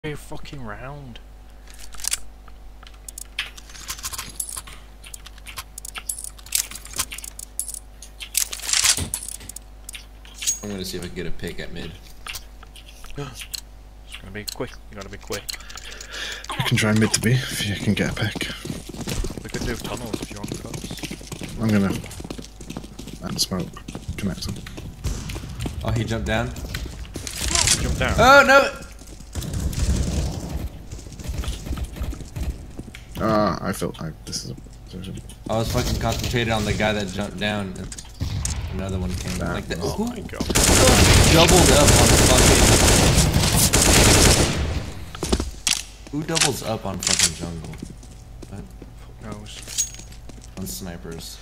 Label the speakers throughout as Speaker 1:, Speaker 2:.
Speaker 1: Every fucking round.
Speaker 2: I'm gonna see if I can get a pick at mid.
Speaker 1: It's gonna be quick. You gotta be quick.
Speaker 3: I can try mid to be if you can get a pick.
Speaker 1: We could do tunnels if you want those.
Speaker 3: I'm gonna and smoke connect them.
Speaker 2: Oh, he jumped down.
Speaker 1: Jump down.
Speaker 2: Oh no!
Speaker 3: I feel like this is a position.
Speaker 2: I was fucking concentrated on the guy that jumped down. And another one came.
Speaker 3: That
Speaker 2: Like that.
Speaker 1: Oh
Speaker 2: Who
Speaker 1: my god.
Speaker 2: doubled up on fucking? Who doubles up on fucking jungle? What?
Speaker 1: Fuck knows.
Speaker 2: On snipers.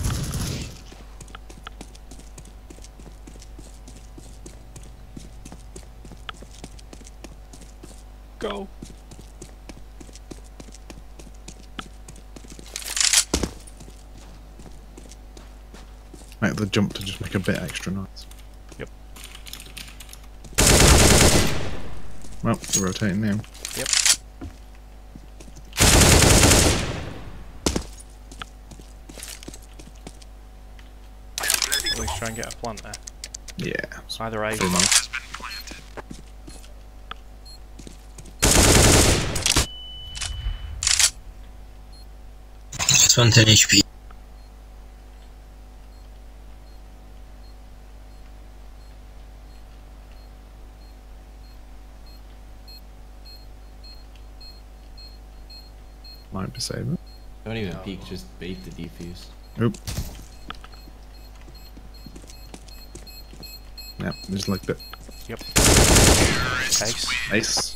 Speaker 1: Go.
Speaker 3: Make the jump to just make a bit extra noise.
Speaker 1: Yep.
Speaker 3: Well, we're rotating now.
Speaker 1: Yep. At least try and get a plant there.
Speaker 3: Yeah.
Speaker 1: It's either A.
Speaker 3: Full now.
Speaker 4: Just 110 HP.
Speaker 3: Might be saving.
Speaker 2: Don't even peek, just bait the defuse.
Speaker 3: Oop. Yep, just like that.
Speaker 1: Yep. Ace.
Speaker 3: Ace.